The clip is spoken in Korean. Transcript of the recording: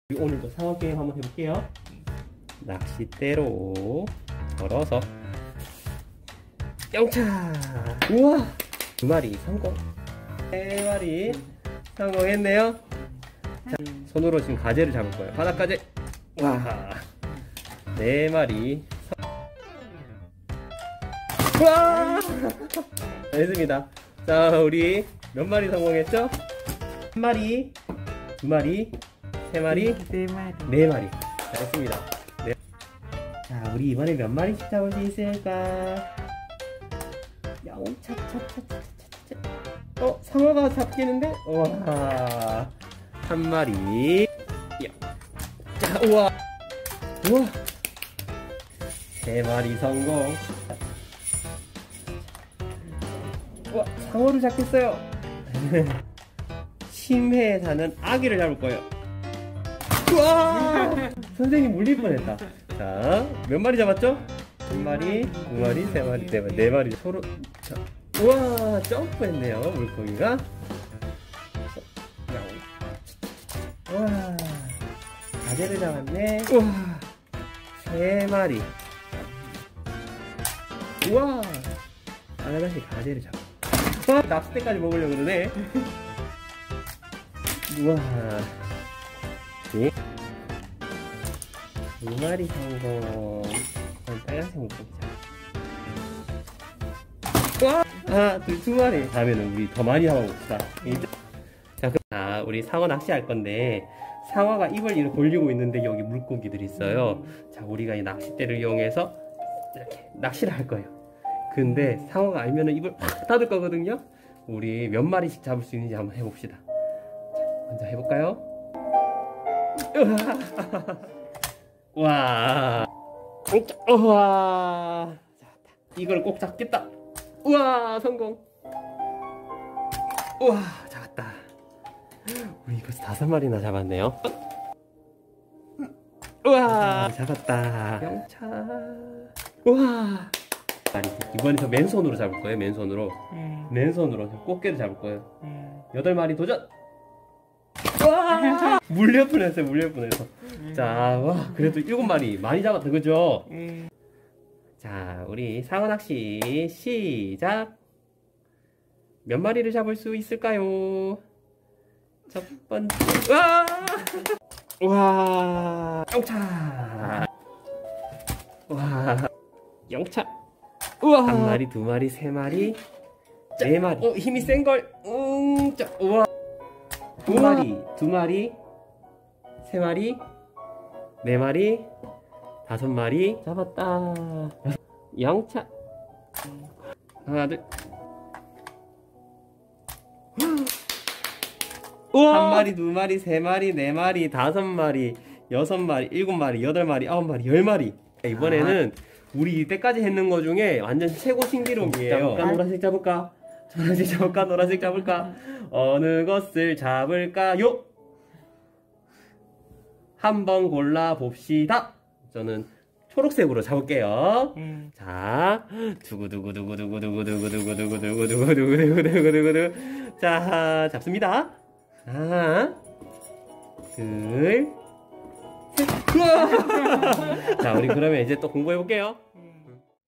오늘도 상어 게임 한번 해볼게요. 낚싯대로 걸어서 영차. 우와, 2마리 성공. 3마리 성공했네요. 자, 손으로 지금 가재를 잡을 거예요. 바닥가재. 와, 4마리. 와, 됐습니다. 자, 우리 몇 마리 성공했죠? 1마리, 2마리, 3마리, 4마리. 잘했습니다. 네. 자, 우리 이번에 몇 마리씩 잡을 수 있을까? 차차차차차차. 상어가 잡히는데? 우와, 1마리. 자, 우와, 우와, 3마리 성공. 우와, 상어를 잡겠어요. 심해에 사는 아기를 잡을 거예요. 우와! 선생님 물릴 뻔했다. 자, 몇 마리 잡았죠? 1마리, 2마리, 3마리, 4마리, 4마리 서로. 자, 우와, 점프했네요, 물고기가. 우와, 가재를 잡았네. 우와, 3마리. 우와, 하나씩 가재를 잡아. 우와, 납치대까지 먹으려고 그러네. 우와. 네. 2마리 성공. 빨간색 물고기자. 와! 하나, 둘, 2마리. 다음에는 우리 더 많이 잡아봅시다. 자, 그럼 우리 상어 낚시할 건데, 상어가 입을 이렇게 벌리고 있는데 여기 물고기들이 있어요. 자, 우리가 이 낚싯대를 이용해서 이렇게 낚시를 할 거예요. 근데 상어가 알면은 입을 확 닫을 거거든요. 우리 몇 마리씩 잡을 수 있는지 한번 해봅시다. 자, 먼저 해볼까요? 와, 우와, 이걸 꼭 잡겠다. 우와, 성공. 우와, 잡았다. 우리 이거 5마리나 잡았네요. 우와, 잡았다. 영차. 우와. 이번에 저 맨손으로 잡을 거예요. 맨손으로. 맨손으로 꽃게를 잡을 거예요. 8마리 도전. 와, 물릴 뻔했어요. 물릴 뻔해서. 자, 와, 그래도 7마리 많이 잡았다, 그죠? 자, 우리 상어 낚시 시작. 몇 마리를 잡을 수 있을까요? 첫 번째. 와, 와, 영차. 와, 영차. 우와, 1마리, 2마리, 3마리, 4마리. 힘이 센 걸. 자, 우와. 2마리, 2마리, 3마리, 4마리, 5마리 잡았다. 영차. 하나, 둘. 우와! 1마리, 2마리, 3마리, 4마리, 5마리, 6마리, 7마리, 8마리, 9마리, 10마리. 이번에는 우리 이때까지 했는 거 중에 완전 최고 신기록이에요. 노란색 잡을까? 노란색 잡을까? 노란색 잡을까? 어느 것을 잡을까요? 한번 골라봅시다. 저는 초록색으로 잡을게요. 자, 두구두구두구두구두구두구두구두구두구두구두구두구두구두구. 자, 잡습니다. 하나, 둘, 셋. 자, 우리 그러면 이제 또 공부해볼게요.